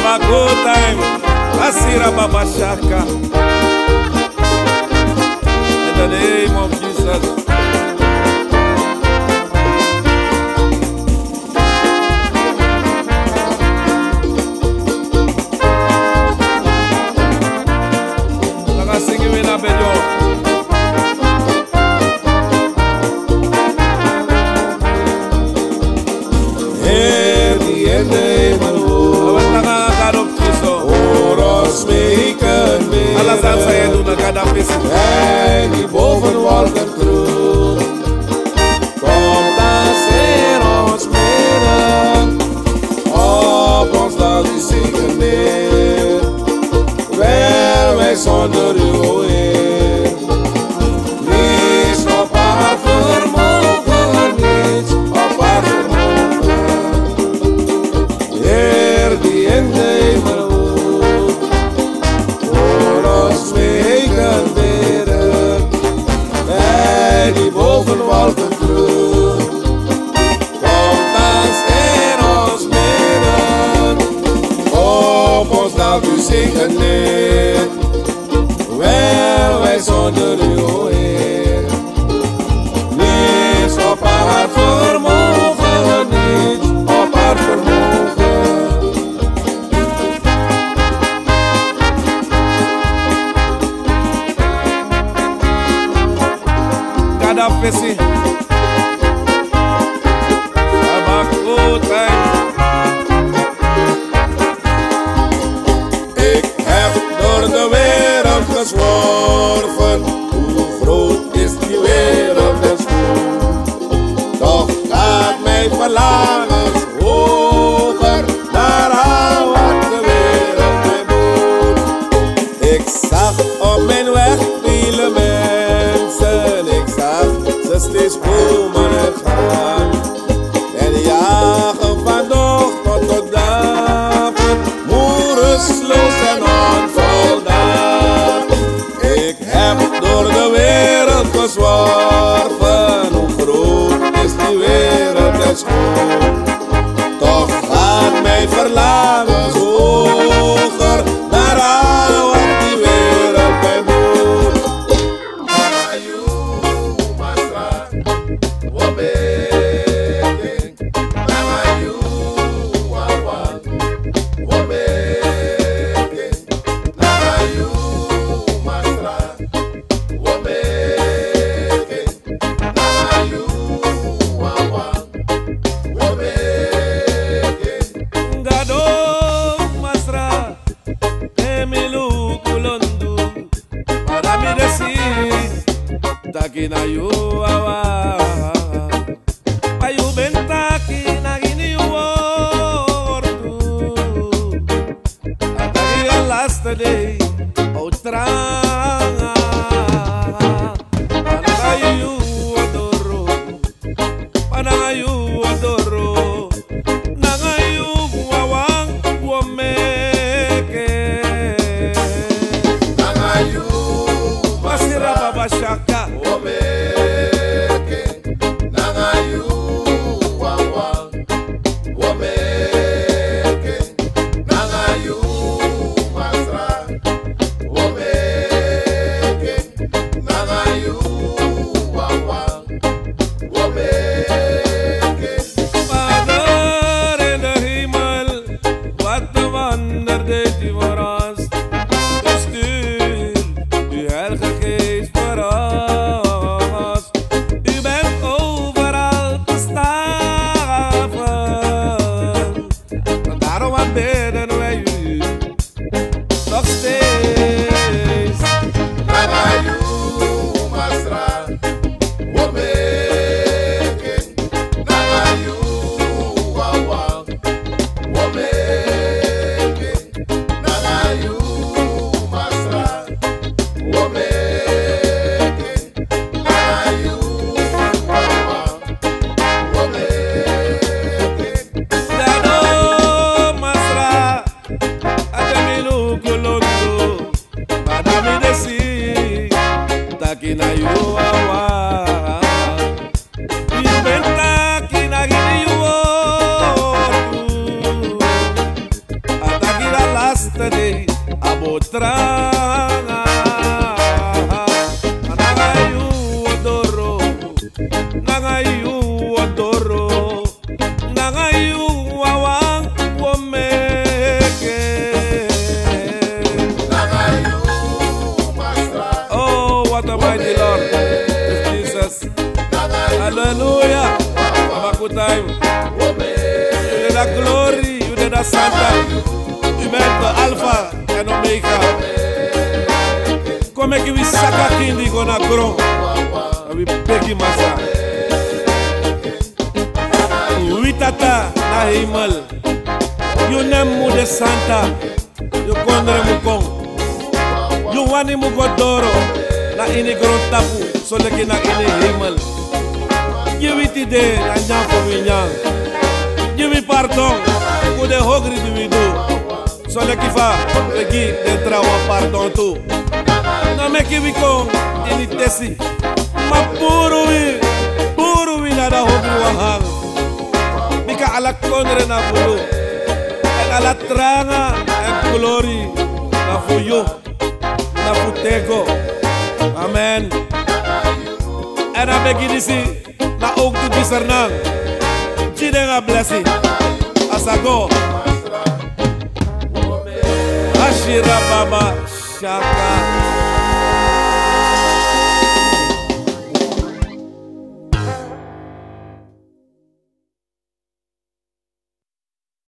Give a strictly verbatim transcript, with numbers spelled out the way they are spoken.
a good time. Asira Baba Shaka. In the name of Jesus. Hij die boven wolken kroont, komt dan in ons midden, op ons laat u zingen neer, wel wij zonder uw Heer. Niets op haar vermogen, niets op haar vermogen, Heer die in de hemel woont, voor ons weken bidden, hij die boven wolken kroont, komt dans in ons midden, op ons laat u zingen neer, wel wij zonder u, o Heer. Niets op haar vermogen, niets op haar vermogen. Gaddafi, Abakotai. Ik heb door de wereld gezworven, hoe groot is die wereld en schoon. Toch gaat mijn verlangens hoger, naar al wat de wereld mij bood. Ik zag op mijn weg vele mensen, ik zag ze steeds komen en gaan. En jagen van dag tot tot dagen, moeresloos en onvoldaan. Ik heb door de wereld gezworven, hoe groot is die wereld en schoon. Toch gaat mijn verlangens hoger, naar al wat die wereld mij bood. Taki na you awa, ayu bentaki na gini wordu. Ataki a last day, outra. Pana you adoro, pana you adoro, nanga you awang womeke, Nanga you masira Baba Shaka. Nangayu adoro, nangayu wawang womeke. Nangayu Master. Oh, what a mighty Lord, it's Jesus. Hallelujah. Abaku time. You did a glory, you did a Santa. You made the Alpha and Omega. Come que we saka kindi gonna grow. We begi masa. We tata na hemel. You nemu de Santa. You kondre mu kong. You wani mu godoro. Na ini gron tapu. So leki na ini hemel. You witi de na nyam for we nyam. You we pardon. Ku de hogri di we do. So leki fa. Leki de trawa pardon tu. Na meki we kong. Ini tesi. Ma puro wi. Puro wi na da hogri wahang. Mika ala kondre na bulu. En ala tranga. En glory. Na fuyo. Na futego. Amen. En dan begin si na ook tu disernang. Jide nga blessing. Asago. Ashira baba shaka.